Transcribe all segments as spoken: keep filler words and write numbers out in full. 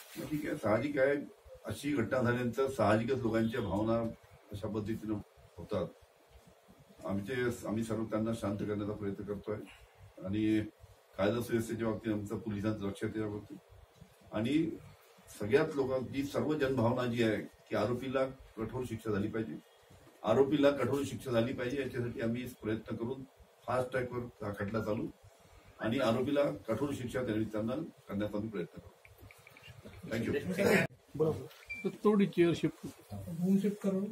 ठीक आहे, साहजिक आहे. अशी घटना झाल्यानंतर साहजिकच लोकांच्या भावना अशा पद्धतीने होतात. आमचे आम्ही सर्व त्यांना शांत करण्याचा प्रयत्न करतोय आणि कायदा सुव्यवस्थेच्या बाबतीत आमचं पोलिसांचं लक्ष त्याबाबतीत आणि सगळ्यात लोकांची सर्व जनभावना जी आहे की आरोपीला कठोर शिक्षा झाली पाहिजे. आरोपीला कठोर शिक्षा झाली पाहिजे याच्यासाठी आम्ही प्रयत्न करून फास्ट ट्रॅकवर हा खटला चालू आणि आरोपीला कठोर शिक्षा त्यांना करण्याचा आम्ही प्रयत्न करू. थँक्यू. बरोबर थोड़ी चेयर शिफ्ट शिफ्ट करो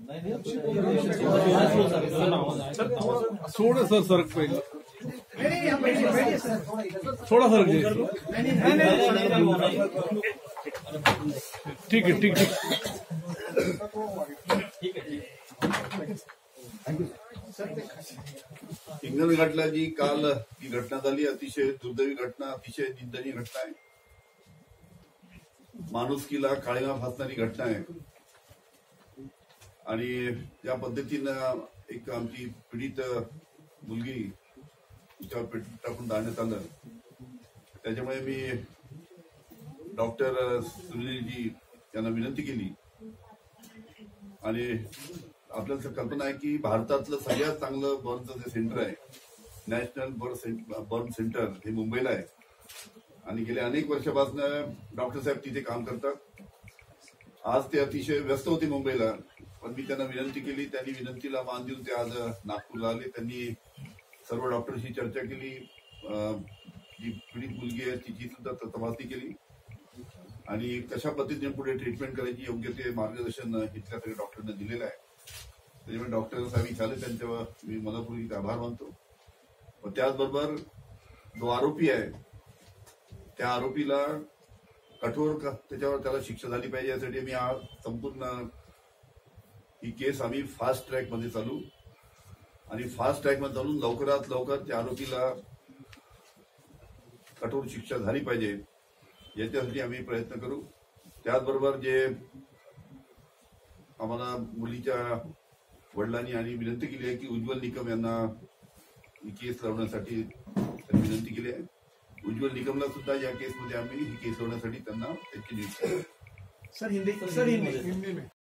थोड़ा सर सरक पे थोड़ा सरक ठीक है ठीक है हिंगणघाटला जी काल ही घटना झाली अतिशय दुर्दैवी घटना, अतिशय निंदनीय घटना आहे. माणुसकीला काळिमा फासणारी घटना आहे आणि या पद्धतीनं एक आमची पीडित मुलगी तिच्यावर पेट्रोल टाकून जाण्यात आलं. त्याच्यामुळे मी डॉक्टर सुनीलजी यांना विनंती केली आणि आपल्याला कल्पना आहे की भारतातलं सगळ्यात चांगलं बर्नचं जे सेंटर आहे नॅशनल बर्न बर्न सेंटर हे मुंबईला आहे आणि गेल्या अनेक वर्षापासून डॉक्टर साहेब तिथे काम करतात. आज ते अतिशय व्यस्त होते मुंबईला, पण मी त्यांना विनंती केली. त्यांनी विनंतीला मान देऊन ते आज नागपूरला आले. त्यांनी सर्व डॉक्टरशी चर्चा केली. जी पीडित मुलगी आहे तिची सुद्धा तपासणी केली आणि कशा पद्धतीने पुढे ट्रीटमेंट करायची योग्य ते मार्गदर्शन इथल्या सगळ्या डॉक्टरांना दिलेलं आहे. त्याच्यामुळे डॉक्टर साहेब झाले त्यांच्यावर मी मनपूर्वक आभार मानतो. पण त्याचबरोबर जो आरोपी आहे त्या आरोपीला कठोर त्याच्यावर त्याला शिक्षा झाली पाहिजे यासाठी मी आज संपूर्ण ही केस आम्ही फास्ट ट्रॅक मध्ये चालू आणि फास्ट ट्रॅक मध्ये चालून लवकरात लवकर त्या आरोपीला कठोर शिक्षा झाली पाहिजे याच्यासाठी आम्ही प्रयत्न करू. त्याचबरोबर जे आम्हाला मुलीच्या वडिलांनी आणि विनंती केली आहे की उज्ज्वल निकम यांना ही केस लढवण्यासाठी त्यांनी विनंती केली आहे. उज्ज्वल निकमला सुद्धा या केसमध्ये आम्ही ही केस लढवण्यासाठी त्यांना त्यांची नियुक्ती. Sir Hindi sir Hindi